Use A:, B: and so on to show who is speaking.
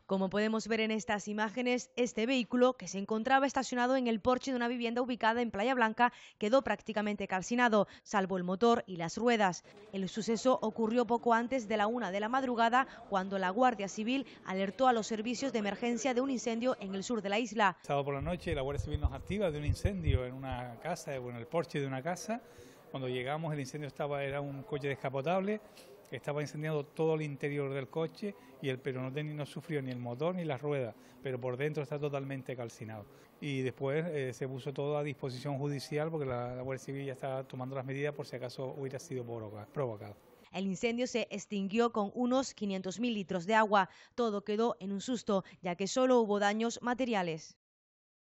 A: Como podemos ver en estas imágenes, este vehículo, que se encontraba estacionado en el porche de una vivienda ubicada en Playa Blanca, quedó prácticamente calcinado, salvo el motor y las ruedas. El suceso ocurrió poco antes de la 1 de la madrugada, cuando la Guardia Civil alertó a los servicios de emergencia de un incendio en el sur de la isla.
B: Sábado por la noche la Guardia Civil nos activa de un incendio en una casa, en el porche de una casa. Cuando llegamos el incendio era un coche descapotable. Estaba incendiando todo el interior del coche pero no sufrió ni el motor ni las ruedas, pero por dentro está totalmente calcinado. Y después se puso todo a disposición judicial porque la Guardia Civil ya está tomando las medidas por si acaso hubiera sido provocado.
A: El incendio se extinguió con unos 500.000 litros de agua. Todo quedó en un susto, ya que solo hubo daños materiales.